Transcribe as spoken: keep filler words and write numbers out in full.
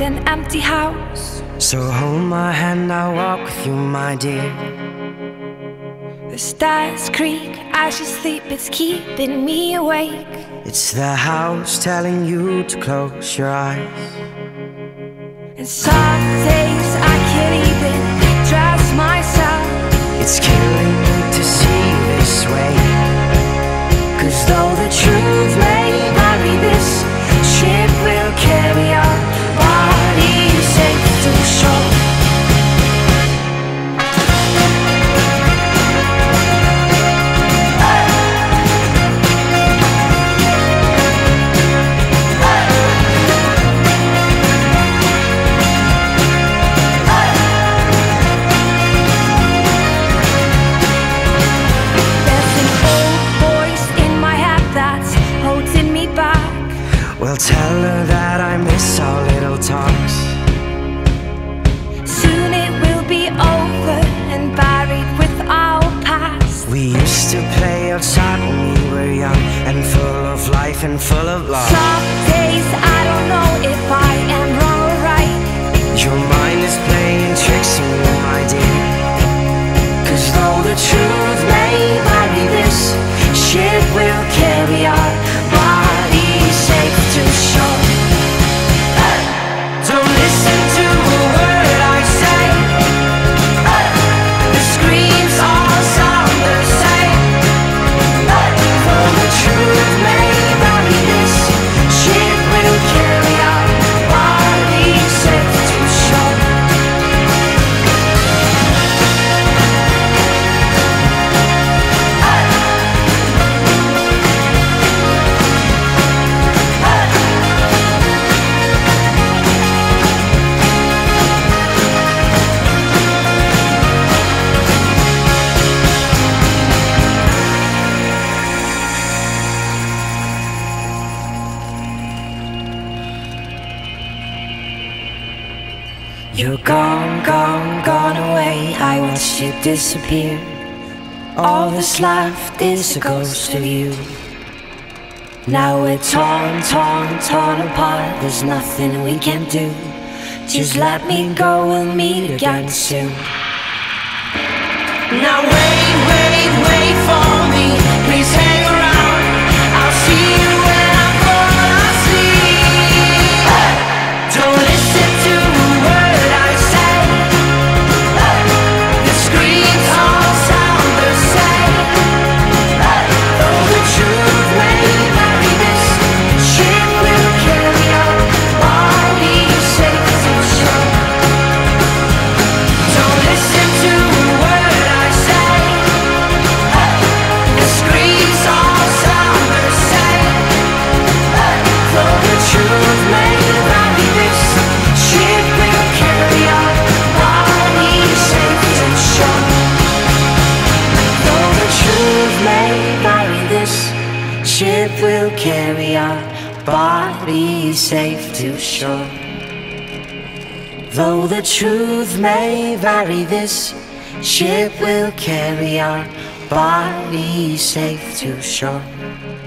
an empty house. So hold my hand, I'll walk with you, my dear. The stars creak as you sleep, it's keeping me awake. It's the house telling you to close your eyes. And some days I can't even trust myself. It's killing me to see this way. Cause though the truth may vary, this ship will carry our bodies safe to shore. Well, tell her that I miss our little talks. Soon it will be over and buried with our past. We used to play outside when we were young, and full of life and full of love. Some days I don't know if I am wrong or right. Your mind is playing tricks on you, my dear. Cause though the truth may vary, this ship will carry our bodies safe to shore. Don't listen to a word I say. The screams all sound the same. Though the truth may vary, this ship will carry our bodies safe to shore. You're gone, gone, gone away. I watched you disappear. All that's left is a ghost of you. Now we're torn, torn, torn apart. There's nothing we can do. Just let me go, we'll meet again soon. Now wait, wait, wait for me. Please hang around. I'll see you when I fall asleep. Don't listen to a word I say. The screams all sound the same. Though the truth may vary, this ship will carry our bodies safe to shore. Don't listen to a word I say. The screams all sound the same. Though the truth may vary, this ship will carry our bodies safe to shore. Though the truth may vary, this ship will carry our bodies safe to shore. Though the truth may vary, this ship will carry our bodies safe to shore.